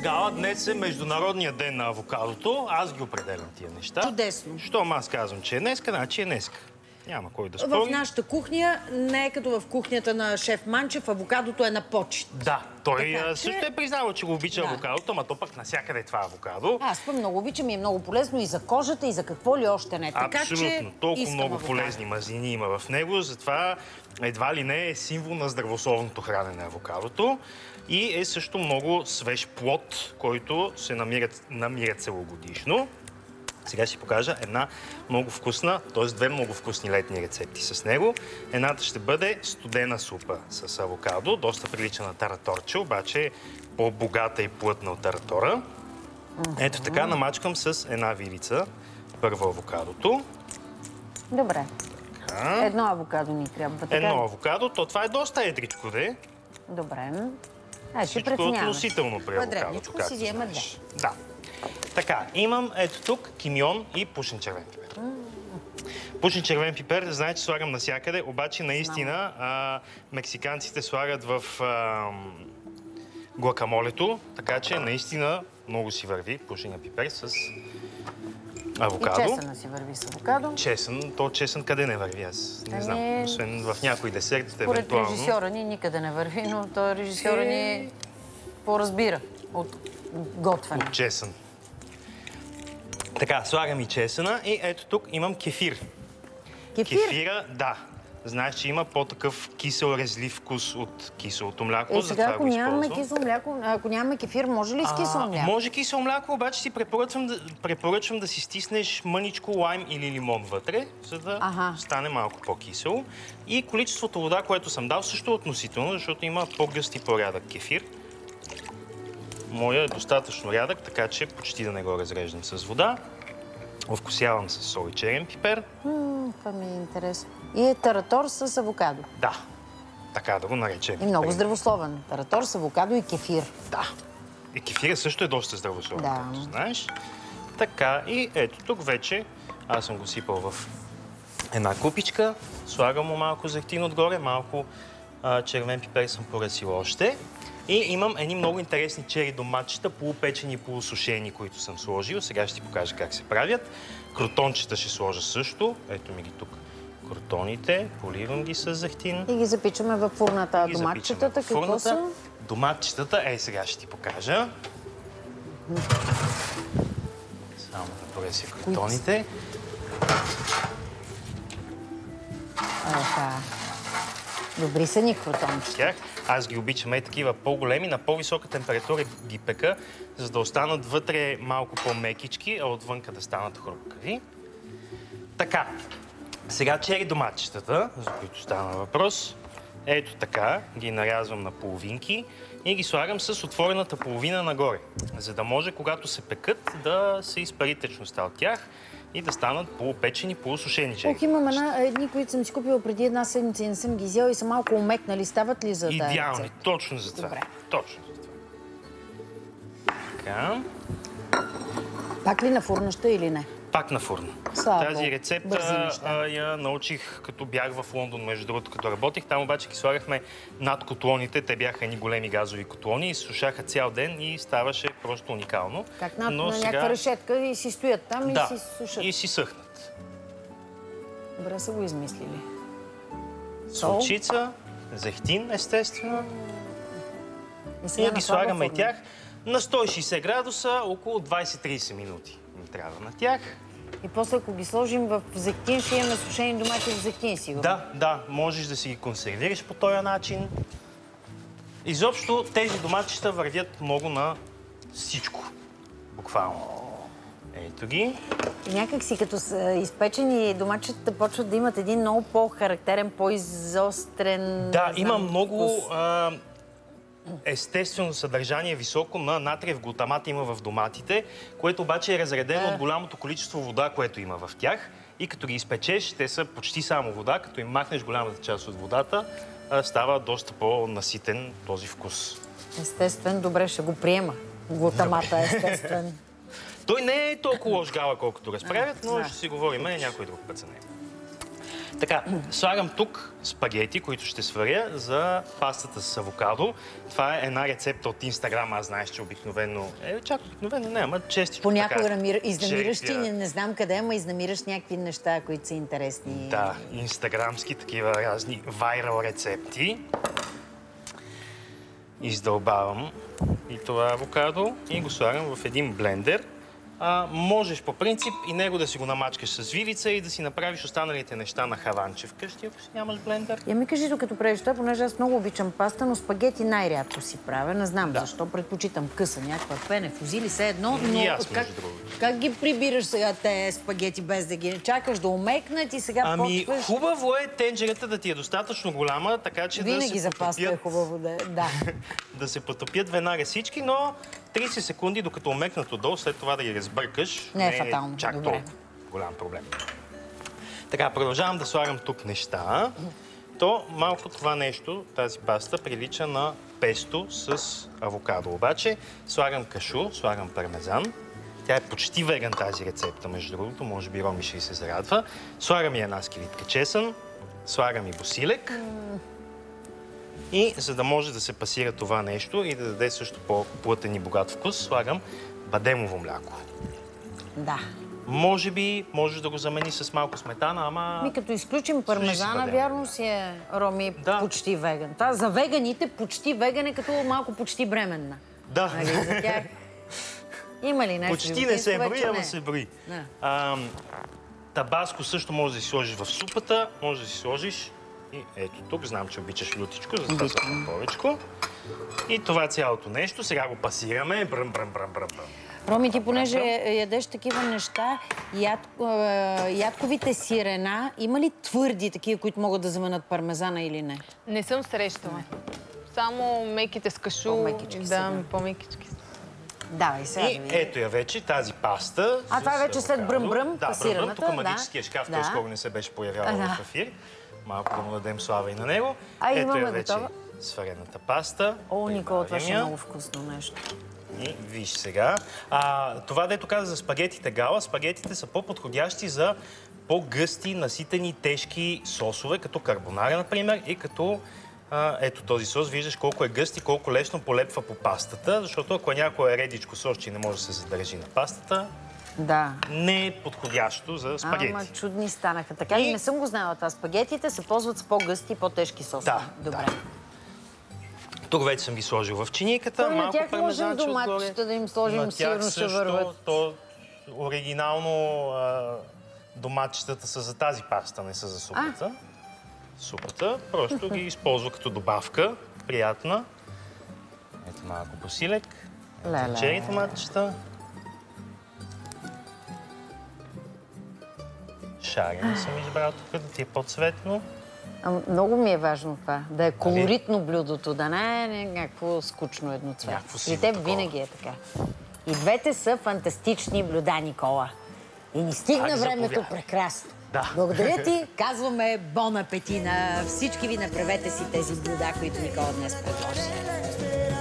Гала, днес е Международния ден на авокадото. Аз ги определям тия неща. Чудесно. Щом аз казвам, че е днеска, значи е днеска. Няма кой да спори. В нашата кухня, не е като в кухнята на шеф Манчев, авокадото е на почет. Да, той Така, също е признал, че го обича авокадото, ама то пък навсякъде е това авокадо. Аз пък много обичам и е много полезно и за кожата, и за какво ли още не. Така, абсолютно. Толкова много авокадо. полезни мазнини има в него, затова едва ли не е символ на здравословното хранене на авокадото. И е също много свеж плод, който се намира целогодишно. Сега ще покажа една много вкусна, т.е. две много вкусни летни рецепти с него. Едната ще бъде студена супа с авокадо, доста прилича на тараторче, обаче по-богата и плътна от таратора. Ето така намачкам с една вилица първо авокадото. Добре. Така. Едно авокадо ни трябва. Така. Едно авокадо, то това е доста едричко, де. Добре. Ще Всичко е преценяваме. относително при авокадото, Квадратничко както си взема две. знаеш. Да. Така, имам ето тук кимион и пушен червен пипер. Пушен червен пипер, знаете, че слагам навсякъде, обаче наистина мексиканците слагат в гуакамолето, така че наистина много си върви пушения пипер с авокадо. И чесъна си върви с авокадо. Чесън, то чесън къде не върви, аз не знам. Освен в някои десертите, Според евентуално. режисьора ни никъде не върви, но той режисьора ни по-разбира от готвене. От чесън. Така, слагам и чесъна и ето тук имам кефир. Кефир? Кефира, да. Знаеш, че има по-такъв кисел, резлив вкус от киселото мляко. Сега, ако нямаме кисело мляко, ако нямаме кефир, може ли с кисело мляко? Може кисело мляко, обаче си препоръчвам да си стиснеш мъничко лайм или лимон вътре, за да стане малко по-кисело. И количеството вода, което съм дал, също е относително, защото има по-гъст и по-рядък кефир. Моя е достатъчно рядък, така че почти да не го разреждам с вода. Овкусявам с сол и черен пипер. Това ми е интересно. И е таратор с авокадо. Да, така да го наречем. И много здравословен. Таратор с авокадо и кефир. Да. И кефира също е доста здравословен, Да. както знаеш. Така, и ето тук вече аз съм го сипал в една купичка. Слагам му малко зехтин отгоре, малко червен пипер съм поръсил още. И имам едни много интересни чери доматчета, полупечени и полусушени, които съм сложил. Сега ще ти покажа как се правят. Кротончета ще сложа също. Ето ми ги тук кротоните. Поливам ги с зехтин. И ги запичаме във фурната. Доматчетата какво са? Доматчетата, сега ще ти покажа. Само да пореся кротоните. Добри са ни кротончета. Аз ги обичам такива по-големи, на по-висока температура ги пека, за да останат вътре малко по-мекички, а отвънка да станат хрупкави. Така, сега чери доматчетата, за които стана въпрос. Ето така, ги нарязвам на половинки и ги слагам с отворената половина нагоре, за да може, когато се пекат, да се изпари течността от тях и да станат полупечени, полусушени чери. Имам едни, които съм си купила преди една седмица и не съм ги изяла и са малко омекнали. Стават ли за тази рецепта? Идеални, точно за това. Добре. Точно за това. Така. Пак ли на фурнаща или не? Пак на фурна. Тази рецепта я научих като бях в Лондон, между другото, като работих. Там обаче ги слагахме над котлоните. Те бяха едни големи газови котлони и се сушаха цял ден и ставаше просто уникално. Как на някаква решетка и си стоят там и си сушат. И си съхнат. Добре са го измислили. Солчица, зехтин, естествено. И ги слагаме и тях на 160 градуса, около 20-30 минути ни трябва на тях. И после, ако ги сложим в зехтин, ще имаме сушени домати в зехтин, сигурно. Да, можеш да си ги консервираш по този начин. Изобщо тези доматчета вървят много на всичко. Буквално. Ето ги. И някак си, като са изпечени, доматчетата почват да имат един много по-характерен, по-изострен... Да, има много естествено съдържание високо на натриев глутамат има в доматите, което обаче е разредено от голямото количество вода, което има в тях. И като ги изпечеш, те са почти само вода, като им махнеш голямата част от водата, става доста по-наситен този вкус. Естествен, добре, ще го приема. Глутамата, естествен. Той не е толкова лош гала, колкото разправят, но ще си говорим някой друг път за него. Така, слагам тук спагети, които ще сваря за пастата с авокадо. Това е една рецепта от Инстаграм. Аз знаеш, че обикновено... чак обикновено не, ама честичко. Понякога изнамираш ти, не знам къде, ама изнамираш някакви неща, които са интересни. Да, инстаграмски такива разни вайрал рецепти. Издълбавам и това авокадо и го слагам в един блендер. Можеш по принцип и него да си го намачкаш с вилица и да си направиш останалите неща на хаванче вкъщи, ако си нямаш блендер. Я ми кажи, докато правиш това, понеже аз много обичам паста, но спагети най-рядко си правя. Не знам защо. Предпочитам къса, някаква пене, фузили, все едно. Но и аз, между другото. Как ги прибираш сега те спагети, без да ги чакаш да омекнат и сега почваш? Хубаво е тенджерата да ти е достатъчно голяма, така че винаги да се за паста е хубаво да. Да се потопят веднага всички, но 30 секунди, докато омекнат отдолу, след това да ги разбъркаш, не е фатално. Чак толкова голям проблем. Така, продължавам да слагам тук неща. То малко това нещо, тази паста, прилича на песто с авокадо. Обаче слагам кашу, слагам пармезан. Тя е почти веган тази рецепта, между другото. Може би Роми ще й се зарадва. Слагам и една скилитка чесън. Слагам и босилек. И за да може да се пасира това нещо и да даде също по-плътен и богат вкус, слагам бадемово мляко. Да. Може би можеш да го замени с малко сметана, ама... Като изключим пармезана, вярно си е, Роми, почти веган. Това за веганите почти веган е като малко почти бременна. Да. Нали, за тях... Има ли нещо? Почти не се брои, ама се брои. Табаско също може да си сложиш в супата, може да си сложиш и ето тук, знам, че обичаш лютичко, за това слагам повечко. И това цялото нещо, сега го пасираме, бръм. Роми, ти понеже ядеш такива неща, ядковите сирена, има ли твърди такива, които могат да заменят пармезана или не? Не съм срещала. Само меките с кашу. По-мекички. Да, и сега. И ето я вече, тази паста. Това е вече след бръм-бръм, пасираната. Тук магическия шкаф, той скоро не се беше появявал в ефир. Малко да му дадем слава и на него. Ето я вече сварената паста. О, Никола, това ще е много вкусно нещо. И виж сега. Това, дето каза за спагетите гала, спагетите са по-подходящи за по-гъсти, наситени, тежки сосове, като карбонара, например, и като ето този сос. Виждаш колко е гъст и колко лесно полепва по пастата, защото ако някое редичко сосче не може да се задържи на пастата, не е подходящо за спагети. Ама чудни станаха. Така и не съм го знала това. Спагетите се ползват с по-гъсти и по-тежки сосове. Добре. Тук вече съм ги сложил в чиниката. На тях можем доматчета да им сложим, сигурно ще върват. То оригинално доматчетата са за тази паста, не са за супата. Просто ги използва като добавка. Приятна. Ето малко босилек. Ето чери томатчета. Шарени съм избрал тук, да ти е по-цветно. Много ми е важно това. Да е колоритно блюдото, да не е някакво скучно едноцветно. При теб винаги е така. И двете са фантастични блюда, Никола. И ни стигна времето прекрасно. Благодаря ти. Казваме бон апети на всички ви. Направете си тези блюда, които Никола днес предложи.